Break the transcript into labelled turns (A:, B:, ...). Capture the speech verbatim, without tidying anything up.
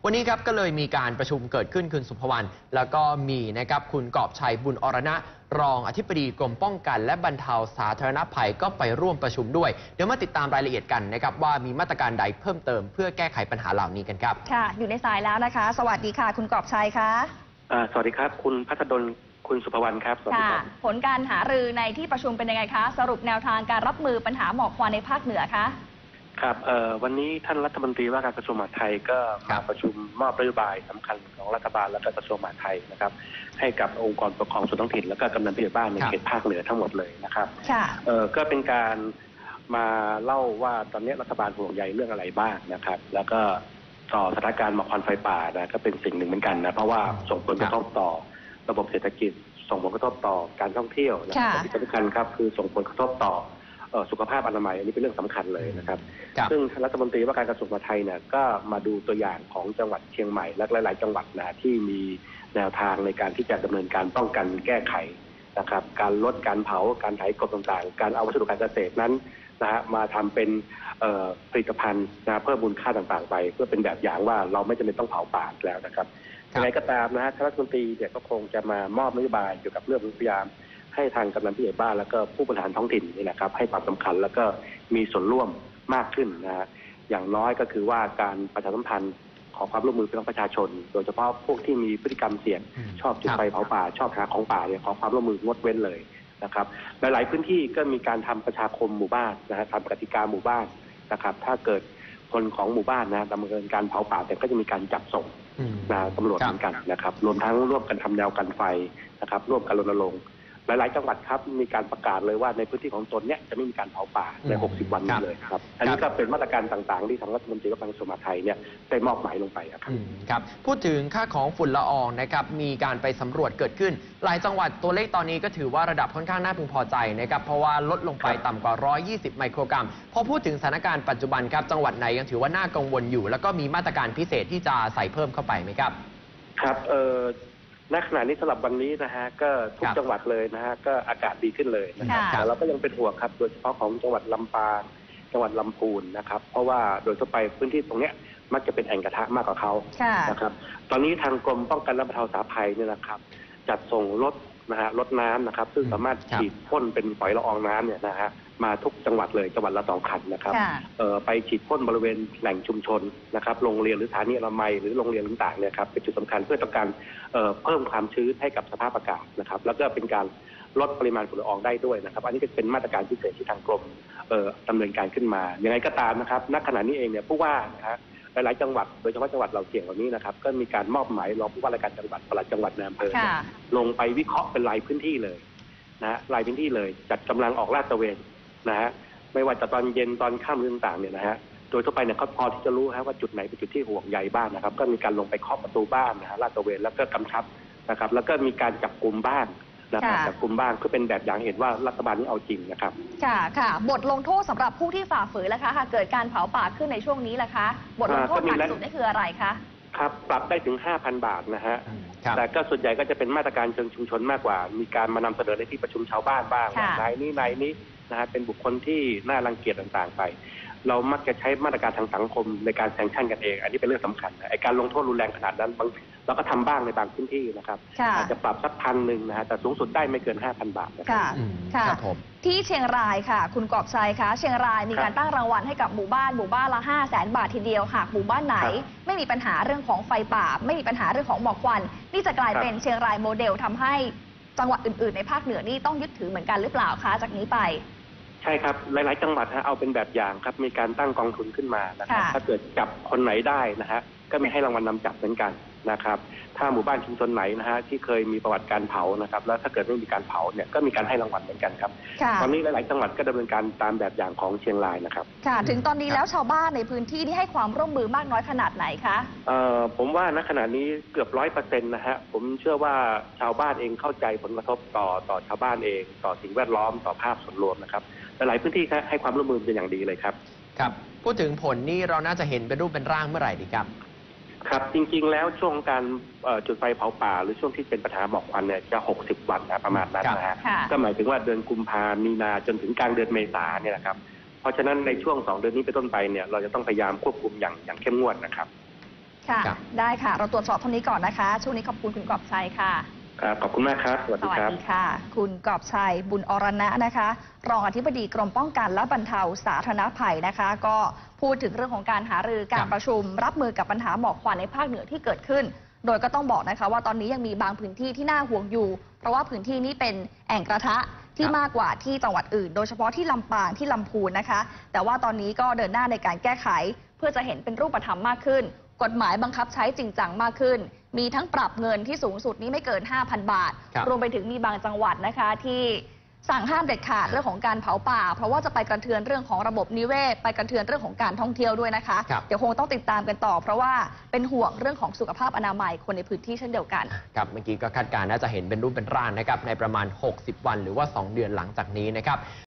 A: วันนี้ครับก็เลยมีการประชุมเกิดขึ้นคุณสุภวรรณแล้วก็มีนะครับคุณกอบชัยบุญอรณะรองอธิบดีกรมป้องกันและบรรเทาสาธารณภัยก็ไปร่วมประชุมด้วยเดี๋ยวมาติดตามรายละเอียดกันนะครับว่ามีมาตรการใดเพิ่มเติมเพื่อแก้ไขปัญหาเหล่านี้กันครับ
B: ค่ะอยู่ในสายแล้วนะคะสวัสดีค่ะคุณกอบชัยค่ะ
C: สวัสดีครับคุณพัฒดลคุณสุภวรรณครับสวัสดีครับ
B: ผลการหารือในที่ประชุมเป็นยังไงคะสรุปแนวทางการรับมือปัญหาหมอกควันในภาคเหนือคะ
C: ครับวันนี้ท่านรัฐมนตรีว่าการกระทรวงมหาดไทยก็มาประชุมมอบนโยบายสำคัญของรัฐบาลและกระทรวงมหาดไทยนะครับให้กับองค์กรปกครองส่วนท้องถิ่นและก็กำนันผู้ใหญ่บ้านในเขตภาคเหนือทั้งหมดเลยนะครับก็เป็นการมาเล่าว่าตอนนี้รัฐบาลห่วงใยเรื่องอะไรบ้างนะครับแล้วก็ต่อสถานการณ์หมอกควันไฟป่านะก็เป็นสิ่งหนึ่งเหมือนกันนะเพราะว่าส่งผลกระทบต่อระบบเศรษฐกิจส่งผลกระทบต่อการท่องเที่ยวและที่สำคัญครับคือส่งผลกระทบต่อสุขภาพอนามัยอันนี้เป็นเรื่องสำคัญเลยนะครับซึ่งรัฐมนตรีว่าการกระทรวงมหาดไทยเนี่ยก็มาดูตัวอย่างของจังหวัดเชียงใหม่และหลายๆจังหวัดนะที่มีแนวทางในการที่จะดำเนินการป้องกันแก้ไขนะครับการลดการเผาการไถกลบต่างๆการเอาวัสดุการเกษตรนั้นนะฮะมาทำเป็นผลิตภัณฑ์นะเพิ่มมูลค่าต่างๆไปเพื่อเป็นแบบอย่างว่าเราไม่จำเป็นต้องเผาป่าแล้วนะครับยังไงก็ตามนะฮะรัฐมนตรีเนี่ยก็คงจะมามอบนโยบายเกี่ยวกับเรื่องพยายามให้ทางกำนันผู้ใหญ่บ้านแล้วก็ผู้บริหารท้องถิ่นนี่นะครับให้ความสำคัญแล้วก็มีส่วนร่วมมากขึ้นนะฮะอย่างน้อยก็คือว่าการประชาสัมพันธ์ขอความร่วมมือพี่น้องประชาชนโดยเฉพาะพวกที่มีพฤติกรรมเสี่ยงชอบจุดไฟเผาป่าชอบหาของป่าเนี่ยขอความร่วมมืองดเว้นเลยนะครับหลายๆพื้นที่ก็มีการทำประชาคมหมู่บ้านนะฮะทำกติกาหมู่บ้านนะครับถ้าเกิดคนของหมู่บ้านนะดำเนินการเผาป่าแต่ก็จะมีการจับส่งนะตำรวจเหมือนกันนะครับรวมทั้งร่วมกันทำแนวกันไฟนะครับร่วมกันรณรงค์หลายๆจังหวัดครับมีการประกาศเลยว่าในพื้นที่ของตนเนี่ยจะไม่มีการเผาป่าในหกสิบวันนี้เลยครับอันนี้ก็เป็นมาตรการต่างๆที่ทางรัฐมนตรีว่าการกระทรวงมหาดไทยเนี่ยได้มอบหมายลงไปครับ
A: ครับพูดถึงค่าของฝุ่นละอองนะครับมีการไปสำรวจเกิดขึ้นหลายจังหวัดตัวเลขตอนนี้ก็ถือว่าระดับค่อนข้างน่าพึงพอใจนะครับเพราะว่าลดลงไปต่ำกว่าหนึ่งร้อยยี่สิบไมโครกรัมพอพูดถึงสถานการณ์ปัจจุบันครับจังหวัดไหนยังถือว่าน่ากังวลอยู่แล้วก็มีมาตรการพิเศษที่จะใส่เพิ่มเข้าไปไหมครับ
C: ครับเอ่อณขณะนี้สำหรับวันนี้นะฮะก็ทุกจังหวัดเลยนะฮะก็อากาศดีขึ้นเลยนะครับแต่เราก็ยังเป็นห่วงครับโดยเฉพาะของจังหวัดลำปางจังหวัดลำพูนนะครับเพราะว่าโดยทั่วไปพื้นที่ตรงเนี้ยมักจะเป็นแอ่งกระทะมากกว่าเขานะครับตอนนี้ทางกรมป้องกันและบรรเทาสาธารณภัยเนี่ยนะครับจัดส่งรถนะฮะรถน้ำนะครับซึ่งสามารถฉีดพ่นเป็นฝอยละอองน้ำเนี่ยนะฮะมาทุกจังหวัดเลยจังหวัดละสองคันนะครับไปฉีดพ่นบริเวณแหล่งชุมชนนะครับโรงเรียนหรือสถานีอนามัยหรือโรงเรียนต่างๆเนี่ยครับเป็นจุดสำคัญเพื่อต้องการเพิ่มความชื้นให้กับสภาพอากาศนะครับแล้วก็เป็นการลดปริมาณฝุ่นละอองได้ด้วยนะครับอันนี้ก็เป็นมาตรการพิเศษที่ทางกรมดำเนินการขึ้นมายังไงก็ตามนะครับณขณะนี้เองเนี่ยผู้ว่านะฮะหลายๆจังหวัดโดยเฉพาะจังหวัดเราเสี่ยงเหล่านี้นะครับก็มีการมอบหมายรองผู้ว่าราชการจังหวัดปลัดจังหวัดในอำเภอลงไปวิเคราะห์เป็นรายพื้นที่เลยนะรายพื้นที่เลยจัดกำลังออกลาดตระเวนนะฮะไม่ว่าจะตอนเย็นตอนค่ำต่างๆเนี่ยนะฮะโดยทั่วไปเนี่ยเขาพอที่จะรู้ว่าจุดไหนเป็นจุดที่ห่วงใยบ้านนะครับก็มีการลงไปเคาะประตูบ้านนะฮะลาดตระเวนแล้วก็กำชับนะครับแล้วก็มีการจับกลุ่มบ้านนะครับจับกลุ่มบ้านเพื่อเป็นแบบอย่างเห็นว่ารัฐบาลนี้เอาจริงนะครับ
B: ค่ะค่ะบทลงโทษสำหรับผู้ที่ฝ่าฝืนล่ะคะหากเกิดการเผาป่าขึ้นในช่วงนี้ล่ะคะบทลงโทษหนักสุดนี่คืออะไรคะ
C: ครับปรับได้ถึง ห้าพัน บาทนะฮะแต่ก็ส่วนใหญ่ก็จะเป็นมาตรการเชิงชุมชนมากกว่ามีการมานำเสนอในที่ประชุมชาวบ้านบ้างนายนี้นายนี้นะฮะเป็นบุคคลที่น่ารังเกียจต่างๆไปเรามักจะใช้มาตรการทางสังคมในการแซงชั่นกันเองอันนี้เป็นเรื่องสำคัญไอ้การลงโทษรุนแรงขนาดนั้นบางเราก็ทำบ้างในบางพื้นที่นะครับอาจจะปรับสักพันหนึ่งนะฮะแต่สูงสุดได้ไม่เกิน ห้าพัน บาท
B: ค่ะค่ะที่เชียงรายค่ะคุณกอบชัยคะเชียงรายมีการตั้งรางวัลให้กับหมู่บ้านหมู่บ้านละห้าแสนบาททีเดียวหากหมู่บ้านไหนไม่มีปัญหาเรื่องของไฟป่าไม่มีปัญหาเรื่องของหมอกควันนี่จะกลายเป็นเชียงรายโมเดลทำให้จังหวัดอื่นๆในภาคเหนือนี่ต้องยึดถือเหมือนกันหรือเปล่าคะจากนี้ไป
C: ใช่ครับหลายๆจังหวัดฮะเอาเป็นแบบอย่างครับมีการตั้งกองทุนขึ้นมานะครับถ้าเกิดจับคนไหนได้นะฮะก็มีให้รางวัลนำจับเหมือนกันนะครับถ้าหมู่บ้านชุมชนไหนนะฮะที่เคยมีประวัติการเผานะครับแล้วถ้าเกิดไม่มีการเผาเนี่ยก็มีการให้รางวัลเหมือนกันครับตอนนี้หลายๆจังหวัดก็ดำเนินการตามแบบอย่างของเชียงรายนะครับ
B: ค่ะถึงตอนนี้แล้วชาวบ้านในพื้นที่ที่ให้ความร่วมมือมากน้อยขนาดไหนคะ
C: เอ่อผมว่าณขณะนี้เกือบร้อยเปอร์เซ็นต์นะฮะผมเชื่อว่าชาวบ้านเองเข้าใจผลกระทบต่อต่อชาวบ้านเองต่อสิ่งแวดล้อมต่อภาพส่วนรวมนะครับหลายพื้นที่ให้ความร่วมมือเป็นอย่างดีเลยครับ
A: ครับพูดถึงผลนี่เราน่าจะเห็นเป็นรูปเป็นร่างเมื่อไหร่ดีครับ
C: ครับจริงๆแล้วช่วงการจุดไฟเผาป่าหรือช่วงที่เป็นปัญหาหมอกควันเนี่ยจะหกสิบวันนะประมาณนั้นนะฮะก็หมายถึงว่าเดือนกุมภามีนาจนถึงกลางเดือนเมษาเนี่ยนะครับเพราะฉะนั้นในช่วงสองเดือนนี้เป็นต้นไปเนี่ยเราจะต้องพยายามควบคุมอย่างอย่างเข้มงวดนะครับ
B: ค่ะ
A: ครับ
B: ได้ค่ะ เราตรวจสอบเท่านี้ก่อนนะคะ ช่วงนี้ขอบคุณคุณกอบชัยค่ะ
C: ครับขอบคุณมากครับสวัส
B: ส
C: ดี
B: วัส
C: ครับ
B: ดีค่ะ คุณกอบชัยบุญอรณะนะคะ รองอธิบดีกรมป้องกันและบรรเทาสาธารณภัยนะคะ ก็พูดถึงเรื่องของการหารือการประชุม รับมือกับปัญหาหมอกควันในภาคเหนือที่เกิดขึ้น โดยก็ต้องบอกนะคะว่าตอนนี้ยังมีบางพื้นที่ที่น่าห่วงอยู่ เพราะว่าพื้นที่นี้เป็นแอ่งกระทะที่มากกว่าที่จังหวัดอื่น โดยเฉพาะที่ลำปางที่ลำพูนนะคะ แต่ว่าตอนนี้ก็เดินหน้าในการแก้ไข เพื่อจะเห็นเป็นรูปธรรมมากขึ้น กฎหมายบังคับใช้จริงจังมากขึ้น มีทั้งปรับเงินที่สูงสุดนี้ไม่เกิน ห้าพัน บาท
A: ครับ
B: รวมไปถึงมีบางจังหวัดนะคะที่สั่งห้ามเด็ดขาดเรื่องของการเผาป่า เพราะว่าจะไปกระเทือนเรื่องของระบบนิเวศ ไปกระเทือนเรื่องของการท่องเที่ยวด้วยนะคะ
A: ครับ
B: เดี๋ยวคงต้องติดตามกันต่อ เพราะว่าเป็นห่วงเรื่องของสุขภาพอนามัยคนในพื้นที่เช่นเดียวกัน
A: ครับเมื่อกี้ก็คาดการณ์น่าจะเห็นเป็นรูปเป็นร่างนะครับในประมาณ หกสิบ วันหรือว่า สอง เดือนหลังจากนี้นะครับ